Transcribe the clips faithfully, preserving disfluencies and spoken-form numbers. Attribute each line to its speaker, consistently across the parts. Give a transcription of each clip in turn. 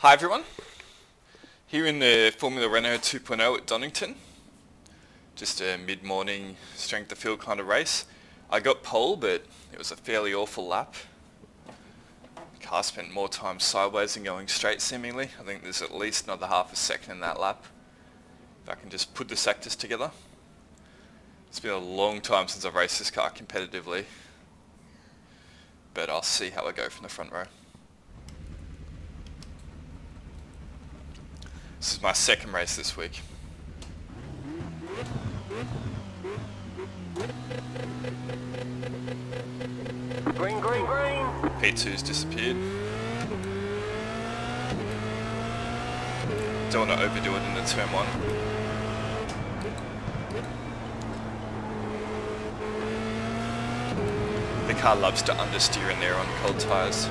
Speaker 1: Hi everyone, here in the Formula Renault two point oh at Donington, just a mid-morning strength of field kind of race. I got pole, but it was a fairly awful lap. The car spent more time sideways than going straight seemingly. I think there's at least another half a second in that lap. If I can just put the sectors together. It's been a long time since I've raced this car competitively, but I'll see how I go from the front row. This is my second race this week.
Speaker 2: Green, green, green.
Speaker 1: P two's disappeared. Don't want to overdo it in the turn one. The car loves to understeer in there on cold tyres.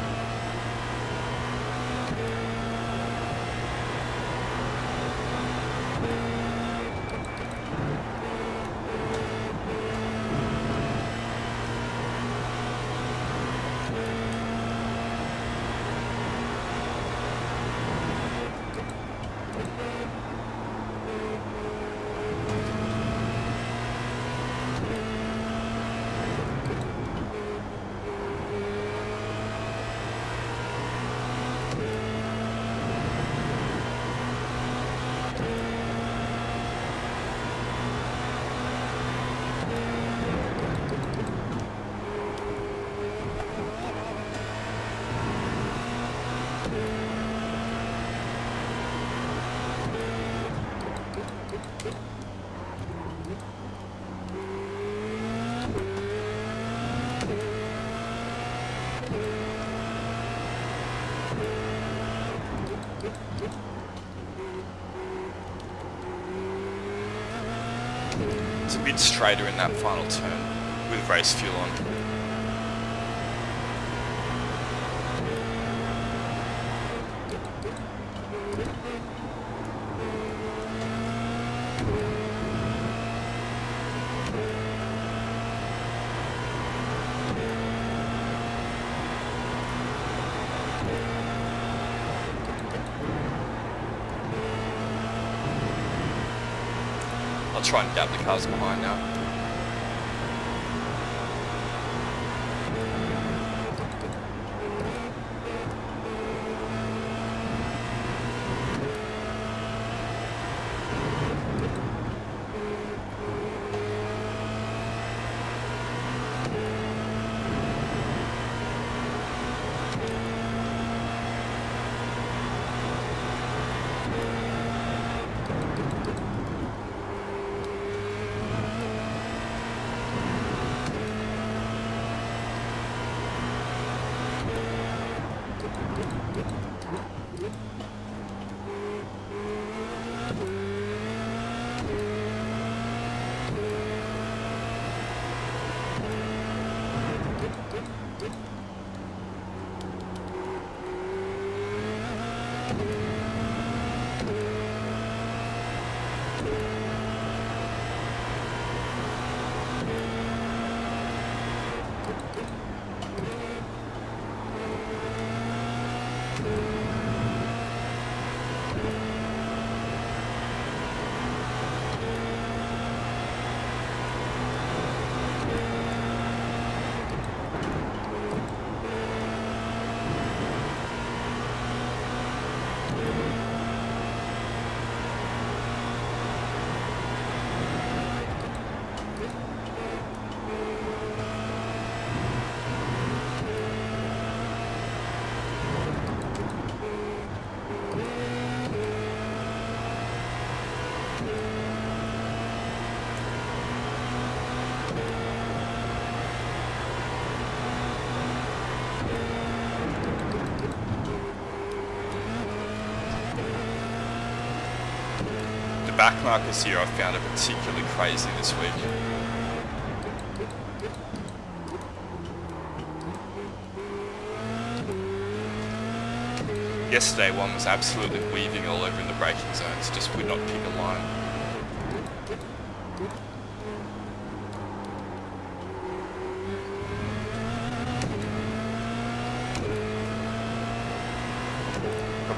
Speaker 1: It's a bit straighter in that final turn with race fuel on. I'll try and gap the cars behind now. The back markers here I found are particularly crazy this week. Yesterday one was absolutely weaving all over in the braking zones, just would not pick a line.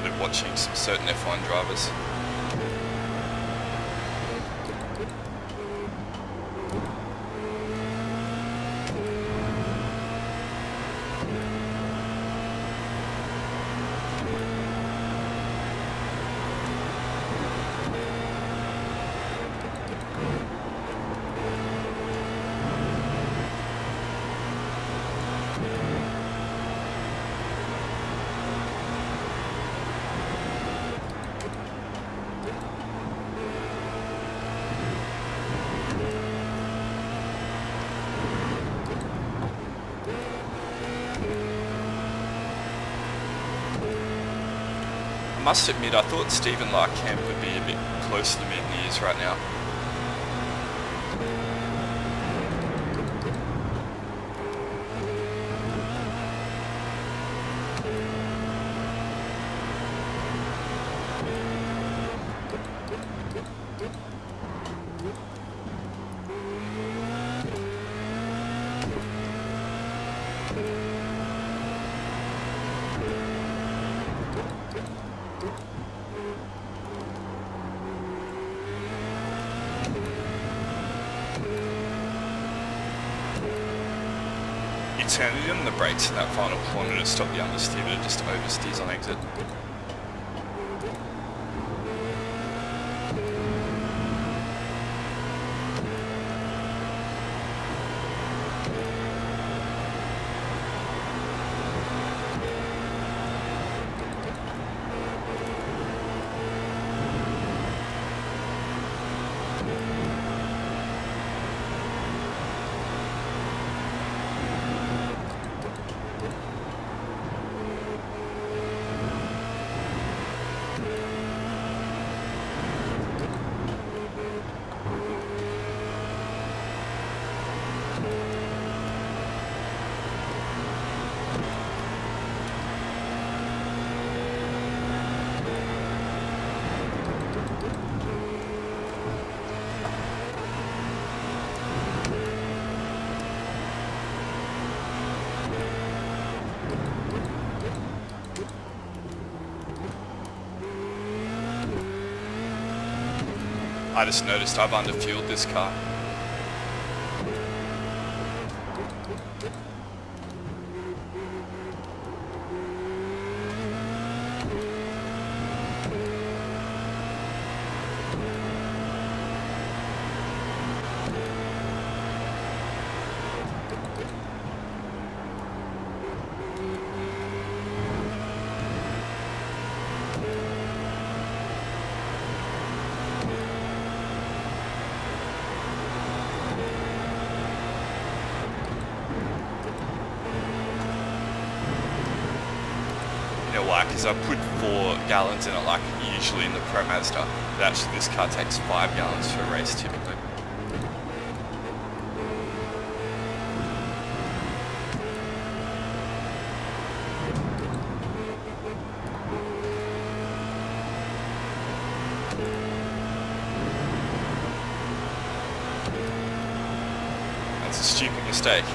Speaker 1: started watching some certain F one drivers. I must admit, I thought Stephen Larkamp would be a bit closer to me than he is right now. He turned it on the brakes in that final corner to stop the understeer, but it just oversteers on exit. I just noticed I've underfueled this car. Like, is I put four gallons in it like usually in the Pro Mazda, but actually this car takes five gallons for a race typically. That's a stupid mistake.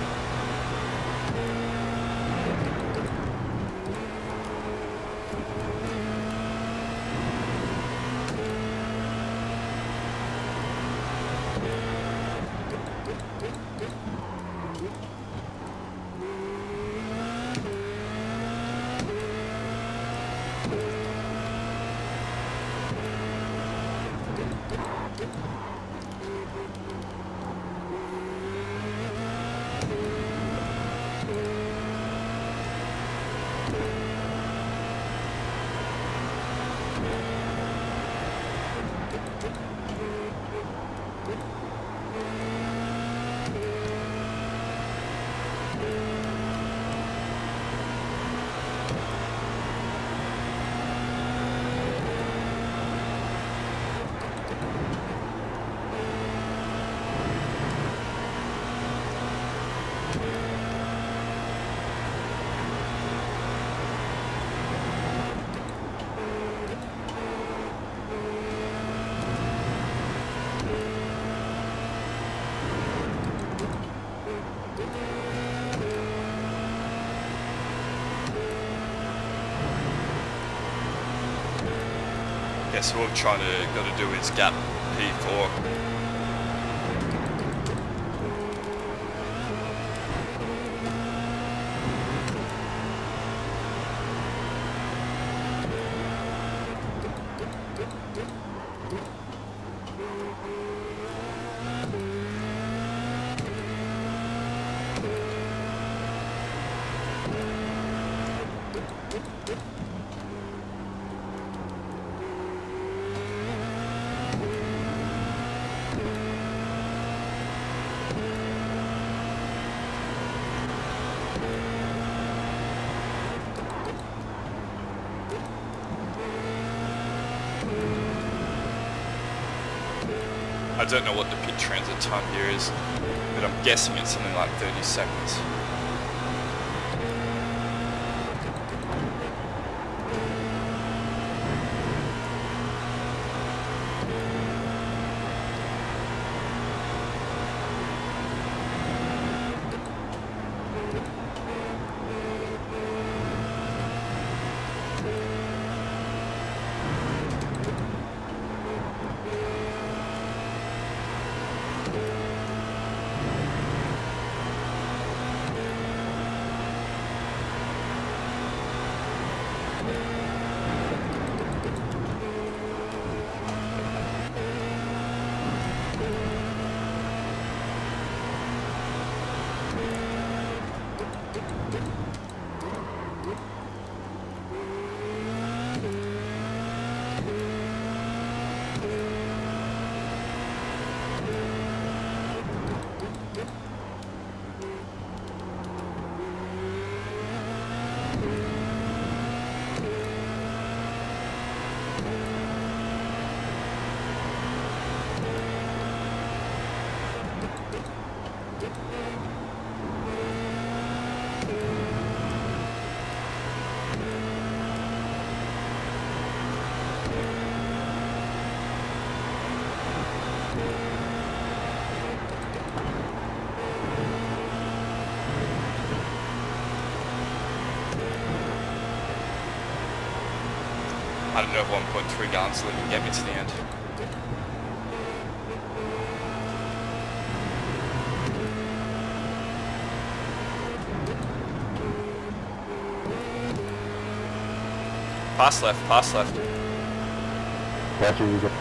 Speaker 1: Guess what we're trying to got to do is gap P four. I don't know what the pit transit time here is, but I'm guessing it's something like thirty seconds. I don't know if one point three gallons will even get me to the end. Pass left, pass left.
Speaker 3: Gotcha, you go.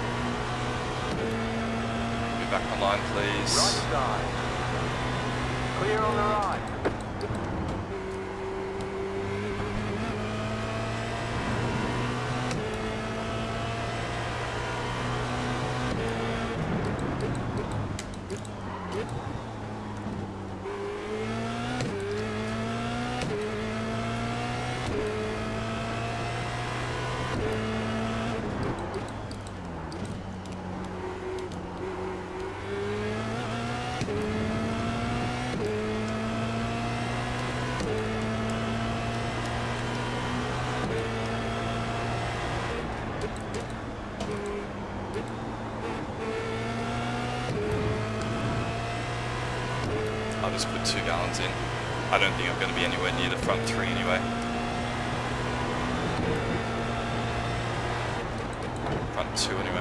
Speaker 1: Be back online, please.
Speaker 2: Right side. Clear on the right.
Speaker 1: I'll just put two gallons in. I don't think I'm going to be anywhere near the front three anyway. Front two anyway.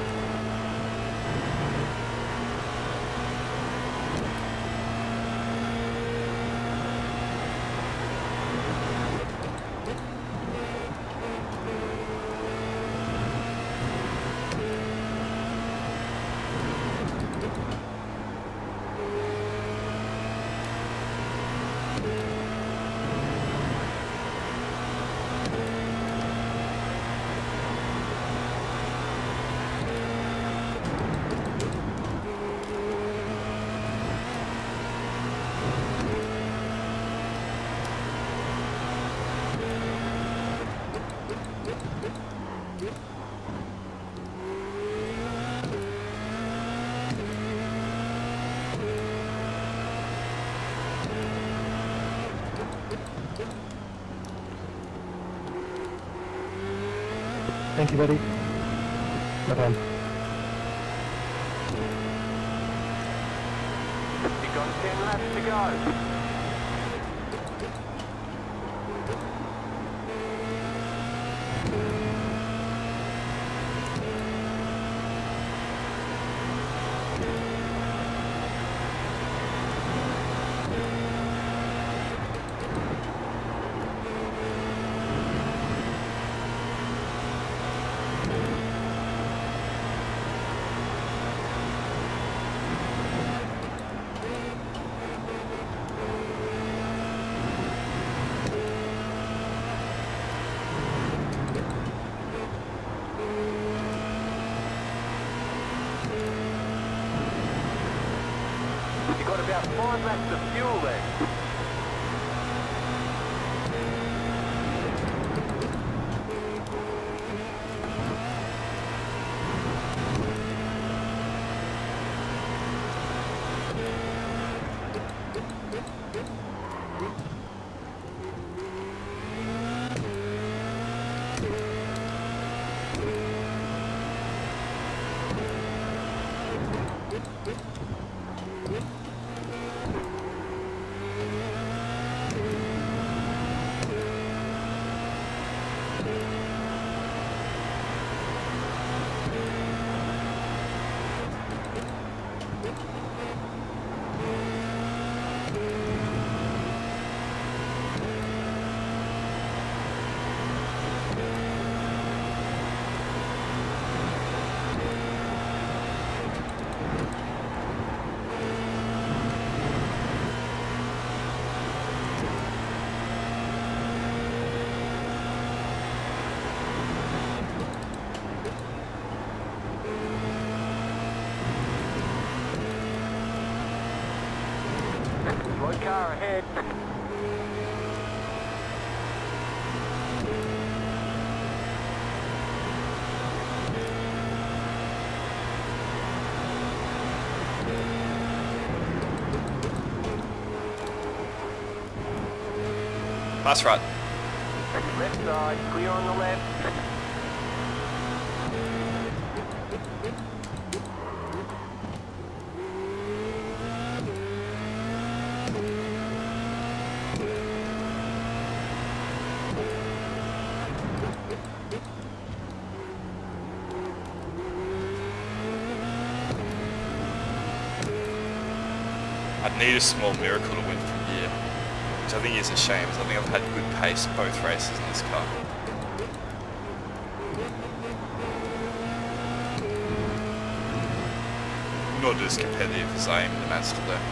Speaker 3: Thank you, buddy. No problem.
Speaker 2: You've got ten laps to go. five lakhs of fuel left. Slow car ahead.
Speaker 1: That's right.
Speaker 2: Left side, clear on the left.
Speaker 1: I'd need a small miracle to win from here, which I think is a shame, because I think I've had good pace both races in this car. Not as competitive as I am in the Mazda though.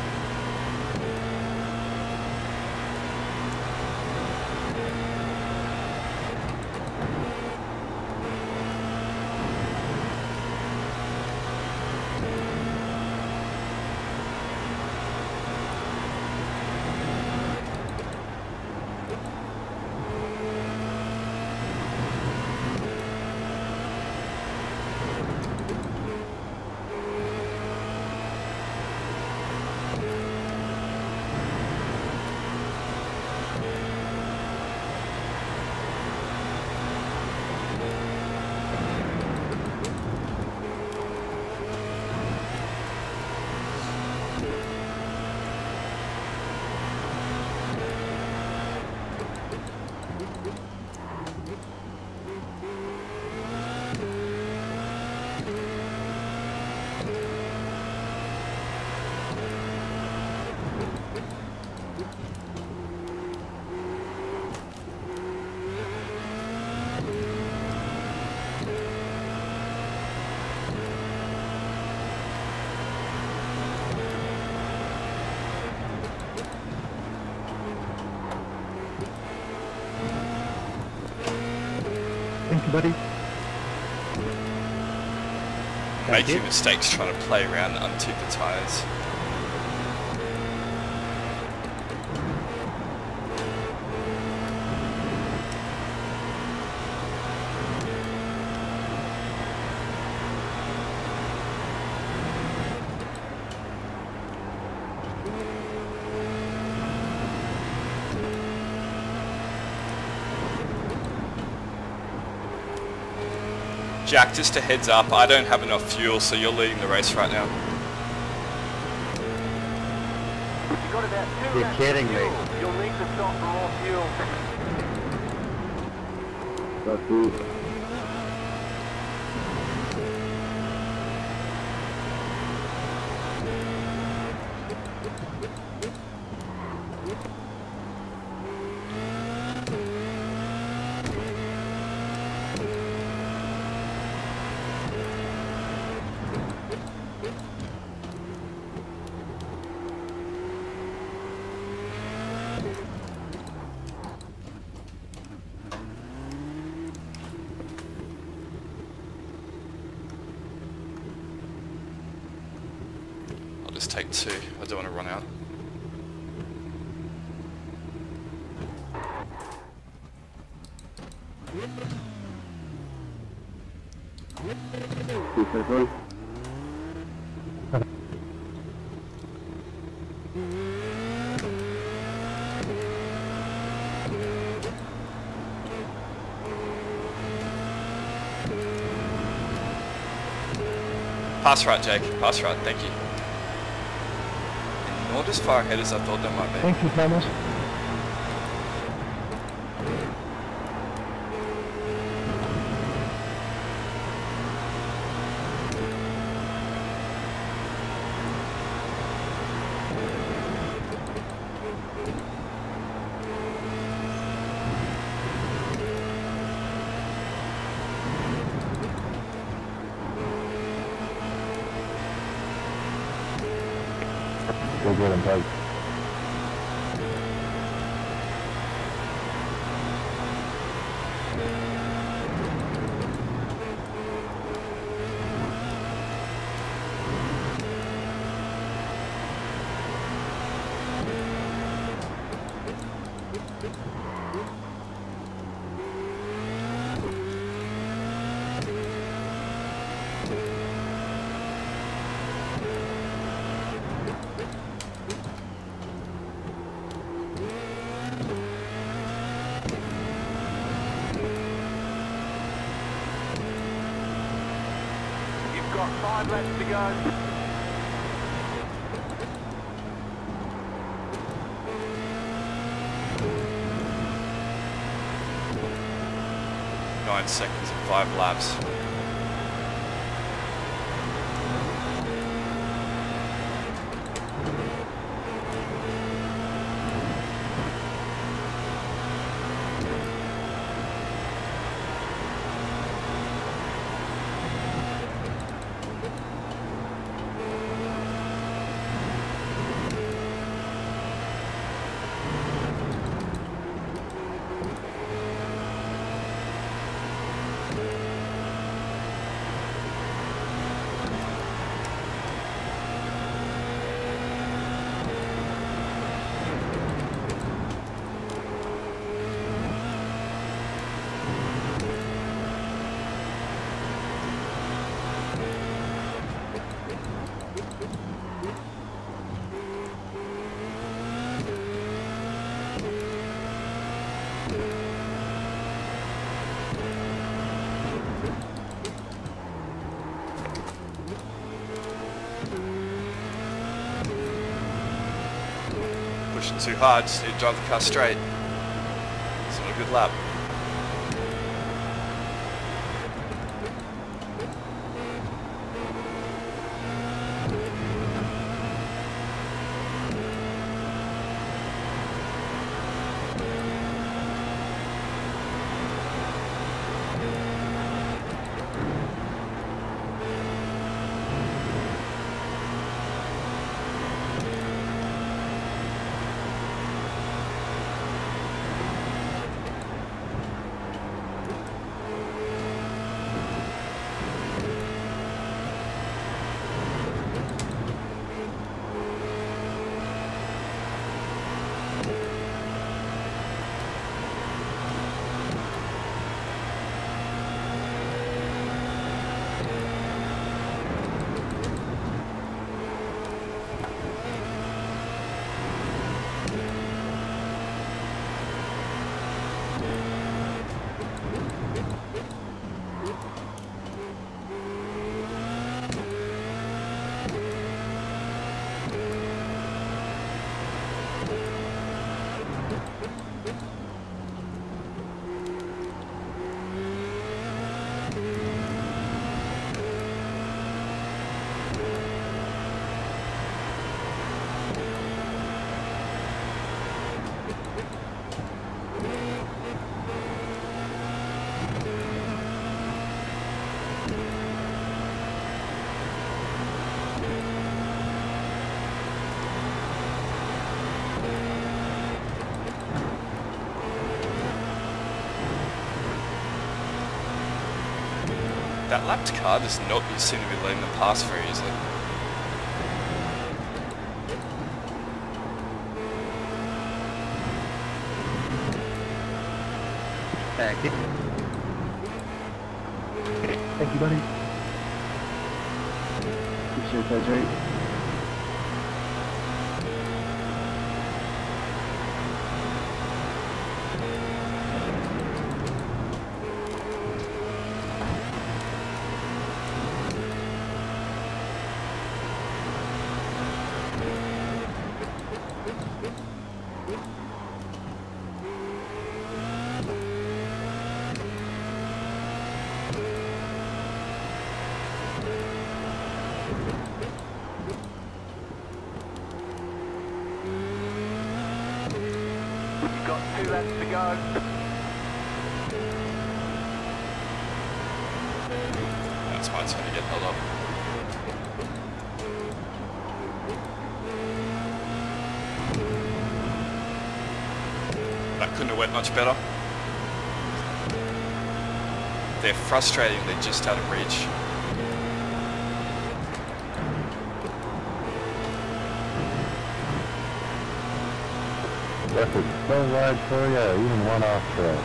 Speaker 3: Thank you, buddy.
Speaker 1: Making mistakes trying to play around and untip the tyres. Jack, just a heads up, I don't have enough fuel, so you're leading the race right now.
Speaker 2: You got about two
Speaker 3: You're
Speaker 2: lakhs
Speaker 3: kidding
Speaker 2: of
Speaker 3: me.
Speaker 2: fuel. You'll need to stop for more fuel.
Speaker 3: That's it.
Speaker 1: I'll just take two, I don't want to run out.
Speaker 3: two thirty.
Speaker 1: Pass right, Jake. Pass right. Thank you. And not as far ahead as I thought they might be.
Speaker 3: Thank you, Thomas. Go get him, Pug.
Speaker 2: You've got five laps to go.
Speaker 1: Nine seconds and five laps. Pushing too hard, just need to drive the car straight. It's not a good lap. That lapped car does not seem to be letting them pass very easily.
Speaker 3: Back. Thank you, buddy. Appreciate that, Jake.
Speaker 2: You've got two laps to go.
Speaker 1: That's why it's going to get held up. That couldn't have went much better. They're frustrating, they're just out of reach.
Speaker 3: Left it so wide for you, even one off track.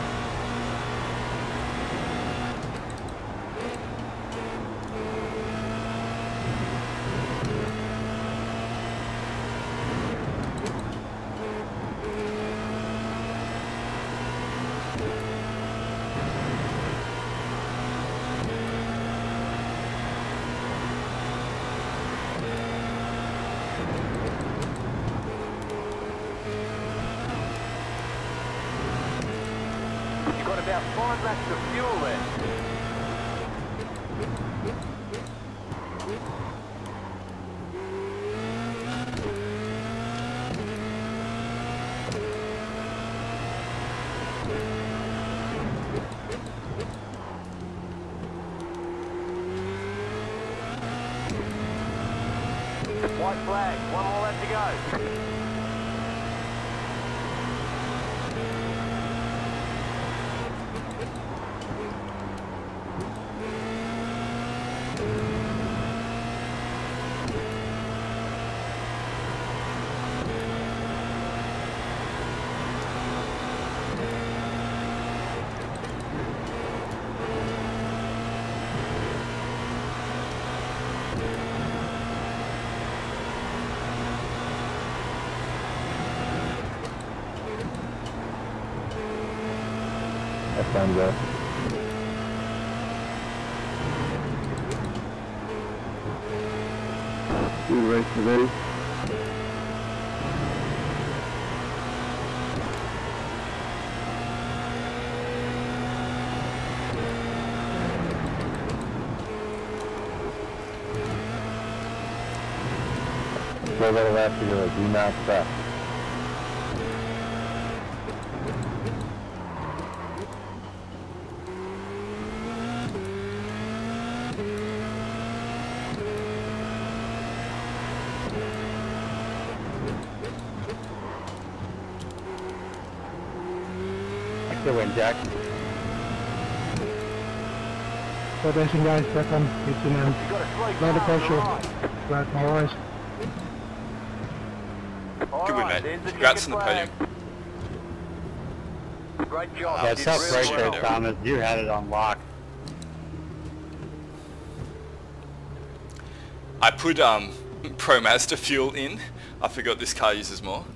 Speaker 2: You've got about five laps of fuel left. White flag, one more lap to go.
Speaker 3: That's time to go. Good race today. Still got a lap to go. Do not stop. Good win, Jack.
Speaker 4: Good racing, guys. Back on. It's in um,
Speaker 2: You've got a straight
Speaker 4: load of
Speaker 2: car on the
Speaker 4: pressure.
Speaker 2: right.
Speaker 4: Glad my eyes.
Speaker 2: All
Speaker 1: Good win,
Speaker 2: right,
Speaker 1: mate.
Speaker 2: there's the
Speaker 1: Congrats on the
Speaker 2: checkered
Speaker 1: podium.
Speaker 2: flag. Great job.
Speaker 1: Yeah,
Speaker 2: You
Speaker 1: it's
Speaker 2: did
Speaker 1: tough
Speaker 2: really
Speaker 1: right
Speaker 2: well.
Speaker 1: there,
Speaker 3: Thomas. You had it on lock.
Speaker 1: I put um, Pro Mazda fuel in. I forgot this car uses more.